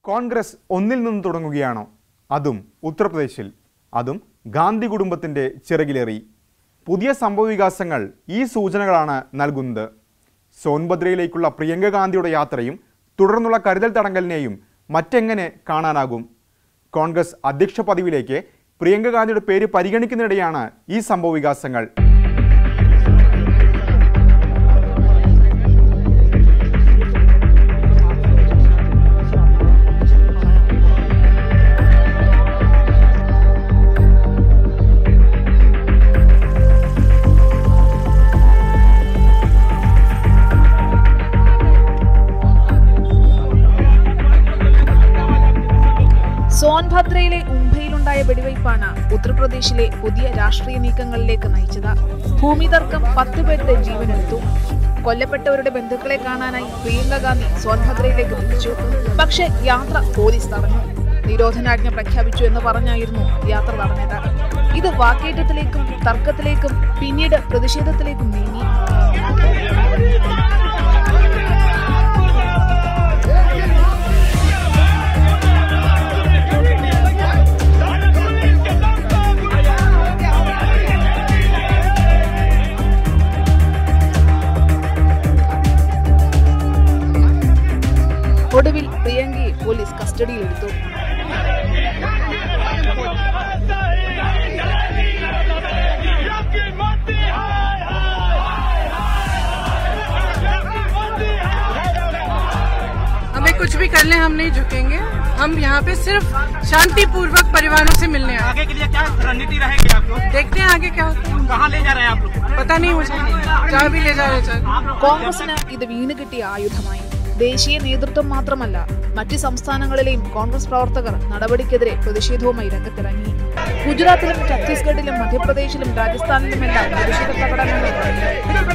കോൺഗ്രസ് ഒന്നിൽ നിന്ന് തുടങ്ങുകയാണോ? അതും ഉത്തർപ്രദേശിൽ, അതും ഗാന്ധി കുടുംബത്തിന്റെ ചിറകിലേറി. പുതിയ സംഭവവികാസങ്ങൾ ഈ സൂചനകളാണ് നൽകുന്നത്. സോൻഭദ്രയിലേക്കുള്ള പ്രിയങ്ക ഗാന്ധിയുടെ യാത്രയും തുടർന്നുള്ള കരുതൽ തടങ്കലിനെയും മറ്റെങ്ങനെ കാണാനാകും? കോൺഗ്രസ് അധ്യക്ഷ പദവിയിലേക്ക് പ്രിയങ്ക ഗാന്ധിയുടെ പേര് പരിഗണിക്കുന്നതിനിടെയാണ് ഈ സംഭവവികാസങ്ങൾ. സോൻഭദ്രയിലെ ഉംഭയിലുണ്ടായ വെടിവയ്പ്പാണ് ഉത്തർപ്രദേശിലെ പുതിയ രാഷ്ട്രീയ നീക്കങ്ങളിലേക്ക് നയിച്ചത്. ഭൂമി തർക്കം 10 പേരുടെ ജീവനെടുത്തു. കൊല്ലപ്പെട്ടവരുടെ ബന്ധുക്കളെ കാണാനായി പ്രിയങ്ക ഗാന്ധി സോൻഭദ്രയിലേക്ക് തിരിച്ചു. പക്ഷേ യാത്ര പോലീസ് തടഞ്ഞു. നിരോധനാജ്ഞ പ്രഖ്യാപിച്ചു എന്ന് പറഞ്ഞായിരുന്നു യാത്ര തടഞ്ഞത്. ഇത് വാക്കേറ്റത്തിലേക്കും തർക്കത്തിലേക്കും പിന്നീട് പ്രതിഷേധത്തിലേക്കും നീങ്ങി. ഒടുവിൽ പ്രിയങ്കയെ പോലീസ് കസ്റ്റഡിയിലെടുത്തു. हमें कुछ भी कर ले, हम नहीं झुकेंगे. हम यहाँ पे सिर्फ शांतिपूर्वक परिवारों से मिलने आए. आगे के लिए क्या रणनीति रहेगी आप लोग? देखते हैं आगे क्या होता है. कहाँ ले जा रहे हैं आप लोग? पता नहीं मुझे, जहाँ भी ले जा रहे हैं. കോൺഗ്രസിന് ഇത് വീണ് കിട്ടിയ ആയുധമായി. ദേശീയ നേതൃത്വം മാത്രമല്ല, മറ്റ് സംസ്ഥാനങ്ങളിലെയും കോൺഗ്രസ് പ്രവർത്തകർ നടപടിക്കെതിരെ പ്രതിഷേധവുമായി രംഗത്തിറങ്ങി. ഗുജറാത്തിലും ഛത്തീസ്ഗഡിലും മധ്യപ്രദേശിലും രാജസ്ഥാനിലുമെല്ലാം പ്രതിഷേധ പ്രകടനങ്ങൾ നടന്നു.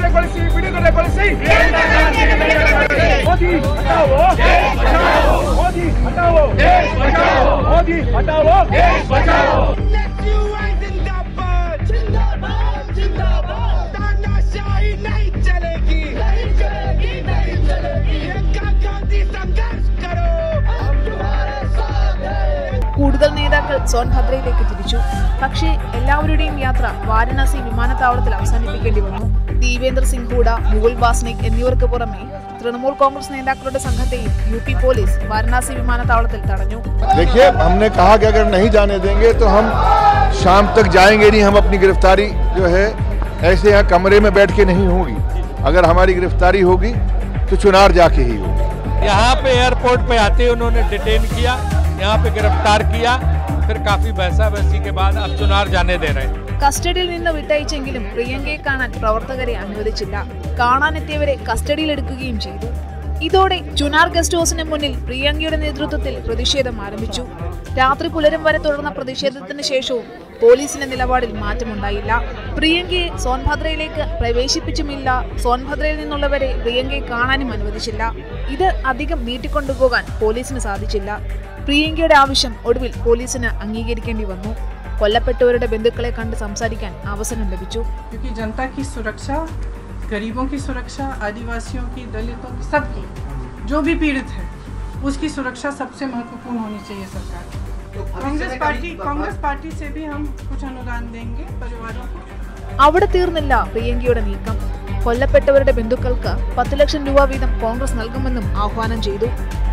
കൂടുതൽ നേതാക്കൾ സോൻഭദ്രയിലേക്ക് തിരിച്ചു. പക്ഷേ എല്ലാവരുടെയും യാത്ര വാരണാസി വിമാനത്താവളത്തിൽ അവസാനിപ്പിക്കേണ്ടി വന്നു. ദീപേന്ദർ സിംഗ് ഹൂഡ, മുകുൾ വാസ്നിക് എന്നിവർക്ക് പുറമെ തൃണമൂൽ കോൺഗ്രസ് നേതാക്കളുടെ സംഘത്തെയും യുപി പോലീസ് വാരണാസി വിമാനത്താവളത്തിൽ തടഞ്ഞു. देखिए, हमने कहा कि अगर नहीं जाने देंगे तो हम शाम तक जाएंगे नहीं. हम अपनी गिरफ्तारी जो है ऐसे यहाँ कमरे में बैठ के नहीं होगी. अगर हमारी गिरफ्तारी होगी तो चुनार जाके ही होगी. यहाँ पे एयरपोर्ट पे आते उन्होंने डिटेन किया, यहाँ पे गिरफ्तार किया, फिर काफी बहसा-बहसी के बाद अब चुनार जाने दे रहे हैं. കസ്റ്റഡിയിൽ നിന്ന് വിട്ടയച്ചെങ്കിലും പ്രിയങ്കയെ കാണാൻ പ്രവർത്തകരെ അനുവദിച്ചില്ല. കാണാനെത്തിയവരെ കസ്റ്റഡിയിലെടുക്കുകയും ചെയ്തു. ഇതോടെ ചുനാർ ഗസ്റ്റ് ഹൗസിന് മുന്നിൽ പ്രിയങ്കയുടെ നേതൃത്വത്തിൽ പ്രതിഷേധം ആരംഭിച്ചു. രാത്രി പുലരും വരെ തുടർന്ന പ്രതിഷേധത്തിന് ശേഷവും പോലീസിന്റെ നിലപാടിൽ മാറ്റമുണ്ടായില്ല. പ്രിയങ്കയെ സോൻഭദ്രയിലേക്ക് പ്രവേശിപ്പിച്ചുമില്ല. സോൻഭദ്രയിൽ നിന്നുള്ളവരെ പ്രിയങ്കയെ കാണാനും അനുവദിച്ചില്ല. ഇത് അധികം നീട്ടിക്കൊണ്ടുപോകാൻ പോലീസിന് സാധിച്ചില്ല. പ്രിയങ്കയുടെ ആവശ്യം ഒടുവിൽ പോലീസിന് അംഗീകരിക്കേണ്ടി വന്നു. കൊല്ലപ്പെട്ടവരുടെ ബന്ധുക്കളെ കണ്ട് സംസാരിക്കാൻ അവസരം ലഭിച്ചു. क्योंकि जनता की सुरक्षा, गरीबों की सुरक्षा, आदिवासियों की, दलितों की, सबकी, जो भी पीड़ित है उसकी सुरक्षा सबसे महत्वपूर्ण होनी चाहिए सरकार. कांग्रेस पार्टी से भी हम कुछ अनुदान देंगे परिवारों को. അവിടെ തീർന്നില്ല പ്രിയങ്കയുടെ നീക്കം. കൊല്ലപ്പെട്ടവരുടെ ബന്ധുക്കൾക്ക് 10 ലക്ഷം രൂപ വീതം കോൺഗ്രസ് നൽകുമെന്നും ആഹ്വാനം ചെയ്തു.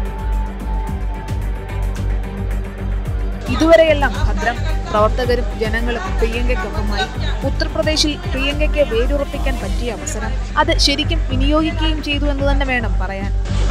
ഇതുവരെയെല്ലാം ഭദ്രം. പ്രവർത്തകരും ജനങ്ങളും പ്രിയങ്കയ്ക്കൊപ്പമായി. ഉത്തർപ്രദേശിൽ പ്രിയങ്കയ്ക്ക് വേരുറപ്പിക്കാൻ പറ്റിയ അവസരം അത് ശരിക്കും വിനിയോഗിക്കുകയും ചെയ്തു എന്ന് തന്നെ വേണം പറയാൻ.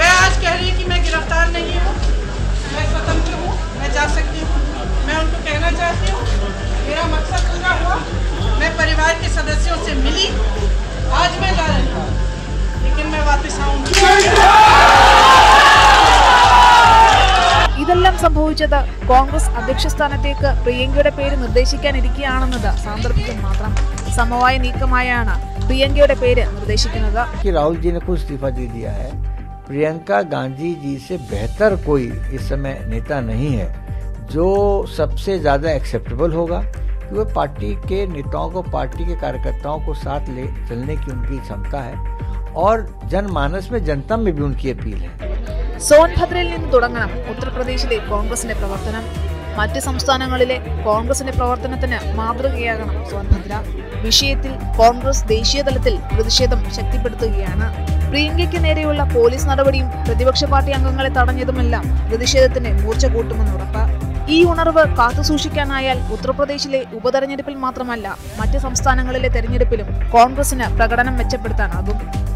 ഇതെല്ലാം സംഭവിച്ചത് കോൺഗ്രസ് അധ്യക്ഷ സ്ഥാനത്തേക്ക് പ്രിയങ്കയുടെ പേര് നിർദ്ദേശിക്കാനിരിക്കുകയാണെന്നത് സാന്ദർഭികം മാത്രം. സമവായ നീക്കമായാണ് പ്രിയങ്കയുടെ പേര് നിർദ്ദേശിക്കുന്നത്. राहुल जी ने खुद इस्तीफा दे दिया है. प्रियंका गांधी जी से बेहतर कोई इस समय नेता नहीं है जो सबसे ज्यादा एक्सेप्टेबल होगा. कि वो पार्टी के नेताओं को, पार्टी के कार्यकर्ताओं को साथ ले चलने की उनकी क्षमता है और जनमानस में, जनता में भी उनकी अपील है. സോൻഭദ്രയിൽ നിന്ന് തുടങ്ങണം ഉത്തർപ്രദേശിലെ കോൺഗ്രസിന്റെ പ്രവർത്തനം. മറ്റ് സംസ്ഥാനങ്ങളിലെ കോൺഗ്രസിന്റെ പ്രവർത്തനത്തിന് മാതൃകയാകണം സോൻഭദ്ര. വിഷയത്തിൽ കോൺഗ്രസ് ദേശീയ തലത്തിൽ പ്രതിഷേധം ശക്തിപ്പെടുത്തുകയാണ്. പ്രിയങ്കയ്ക്ക് നേരെയുള്ള പോലീസ് നടപടിയും പ്രതിപക്ഷ പാർട്ടി അംഗങ്ങളെ തടഞ്ഞതുമെല്ലാം പ്രതിഷേധത്തിന് മൂർച്ച കൂട്ടുമെന്ന് ഉറപ്പ്. ഈ ഉണർവ് കാത്തുസൂക്ഷിക്കാനായാൽ ഉത്തർപ്രദേശിലെ ഉപതെരഞ്ഞെടുപ്പിൽ മാത്രമല്ല മറ്റ് സംസ്ഥാനങ്ങളിലെ തെരഞ്ഞെടുപ്പിലും കോൺഗ്രസിന് പ്രകടനം മെച്ചപ്പെടുത്താനാകും.